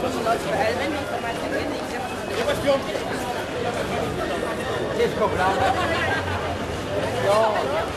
Noc.pl będą informacje kiedy i gdzie można Ciężko brawo. Jo.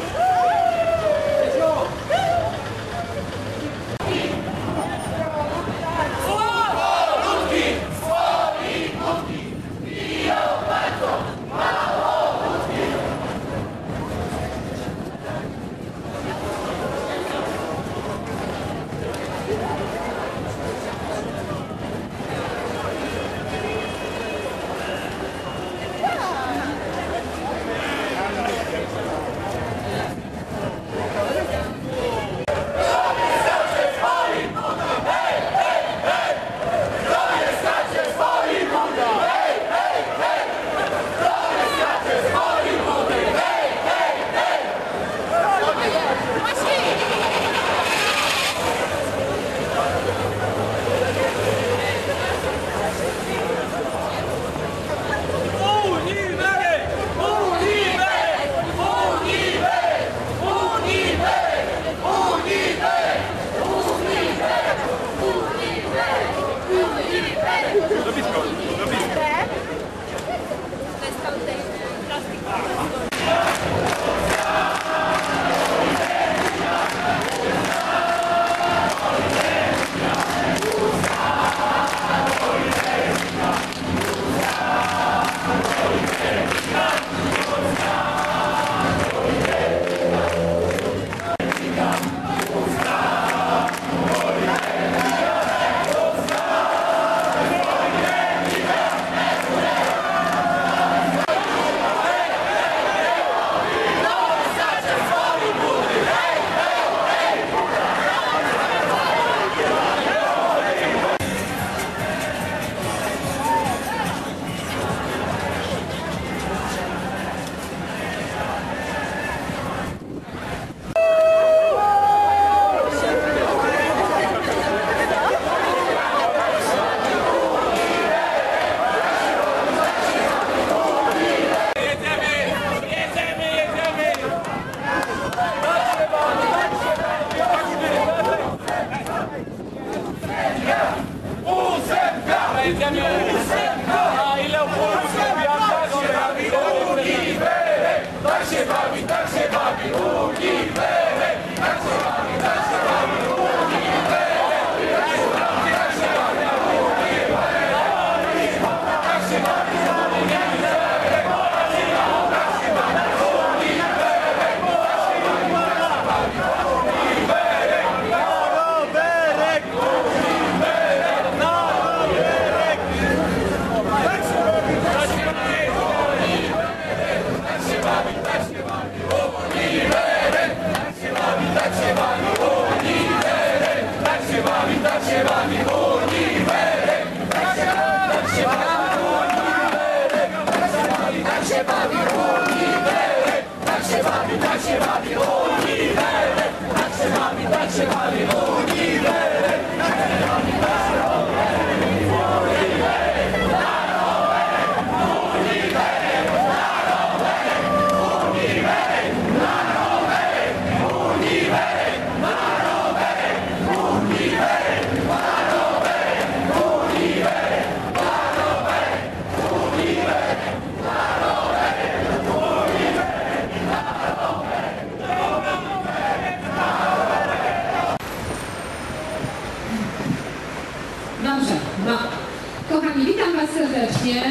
Kochani, witam Was serdecznie.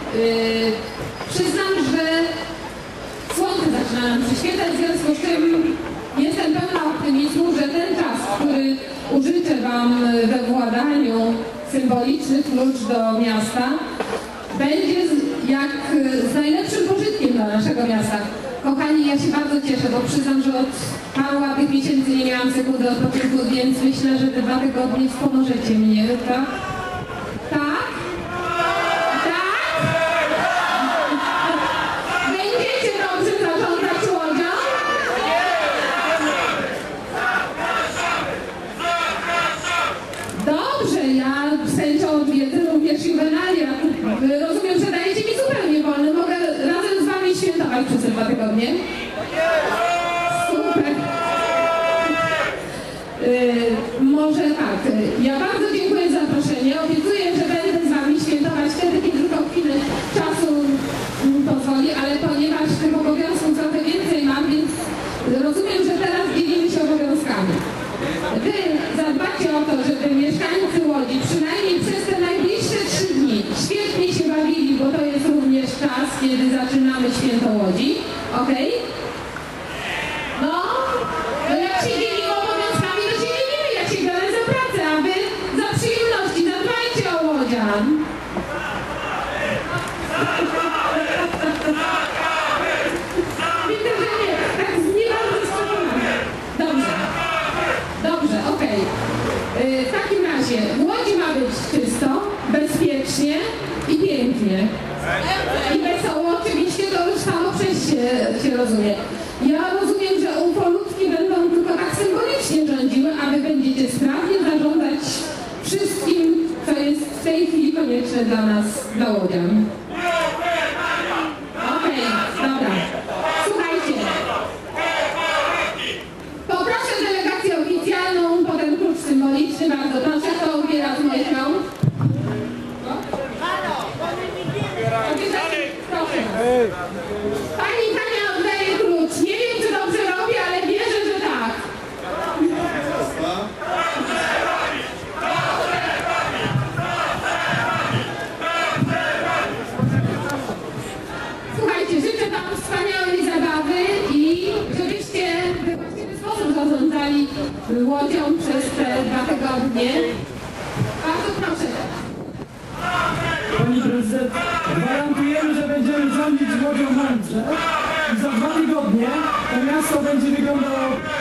Przyznam, że słońce zaczyna nam przyświecać, w związku z tym jestem pełna optymizmu, że ten czas, który użyczę Wam we władaniu symbolicznych klucz do miasta, będzie jak z najlepszym pożytkiem dla naszego miasta. Kochani, ja się bardzo cieszę, bo przyznam, że od paru ładnych miesięcy nie miałam sekundy odpoczynku, więc myślę, że te 2 tygodnie wspomożecie mnie, tak? Tak? Tak? Będziecie dobrze zarządzać łodzią? Dobrze, ja sędzią odwiedzę również juwenalia. Rozumiem, że dajecie mi zupełnie wolny. Mogę razem z Wami świętować przez te 2 tygodnie? Super. Może tak. Ja bardzo dziękuję za zaproszenie. Obiecuję, kiedy zaczynamy Święto Łodzi. Okej? No jak się dzielimy obowiązkami, to się dzielimy. Ja się biorę za pracę, a wy za przyjemności. Zadbajcie o łodzian. Widzę, że nie. Tak nie bardzo przekonana. Dobrze, okej. W takim razie w Łodzi ma być czysto, bezpiecznie i pięknie. I wesoło oczywiście, to już samo przez się rozumie. Ja rozumiem, że ufolutki będą tylko tak symbolicznie rządziły, a wy będziecie sprawnie zarządzać wszystkim, co jest w tej chwili konieczne dla nas, dla łodzian. Okej, dobra. Słuchajcie. Poproszę delegację oficjalną po ten klucz symboliczny. Bardzo proszę, kto ubiera z moich rąk. Proszę. Pani Hania oddaje klucz. Nie wiem, czy dobrze robię, ale wierzę, że tak. Słuchajcie, życzę wam wspaniałej zabawy i żebyście we właściwy sposób zarządzali łodzią przez te 2 tygodnie. Bardzo proszę. Pani prezydent, gwarantujemy, że będziemy rządzić łodzią mądrze i za 2 tygodnie to miasto będzie wyglądało